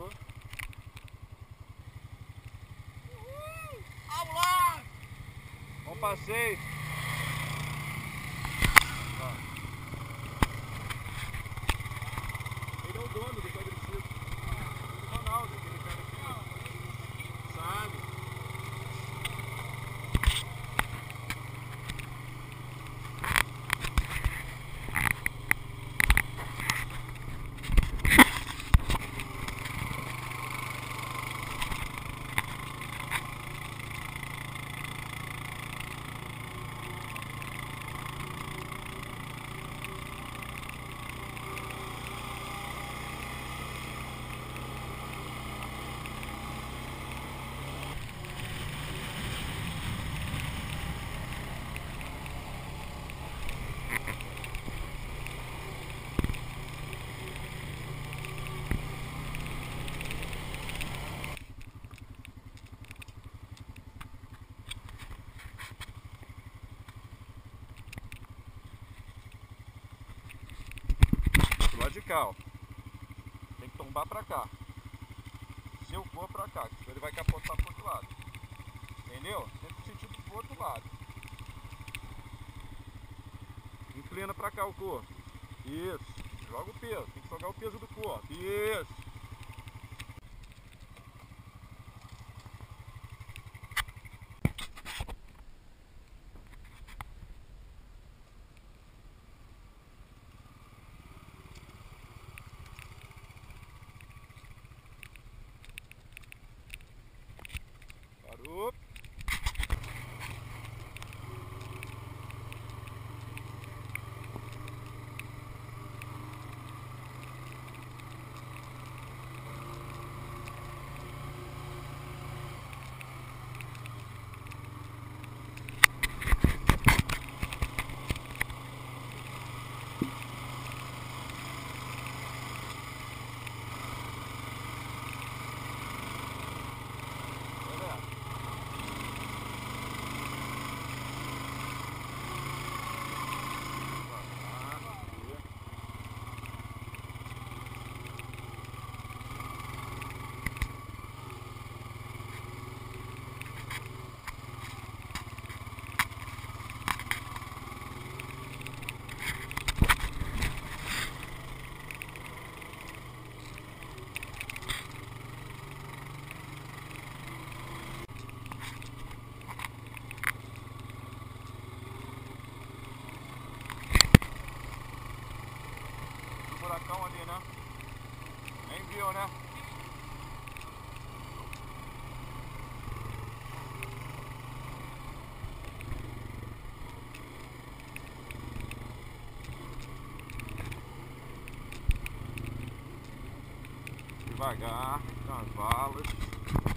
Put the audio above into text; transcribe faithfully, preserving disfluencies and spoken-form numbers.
Parou. Vamos lá! Bom passeio. Ó. Ele é o dono do quadriciclo. O Ronaldo, aquele cara aqui. Sabe? Do lado de cá, ó. Tem que tombar pra cá. Se eu for pra cá, ele vai capotar pro outro lado. Entendeu? Sempre sentido pro outro lado. Inclina pra cá o corpo. Isso. Joga o peso. Tem que jogar o peso do corpo. Isso. Parou. Buracão ali, né? Nem viu, né? Devagar, com as balas.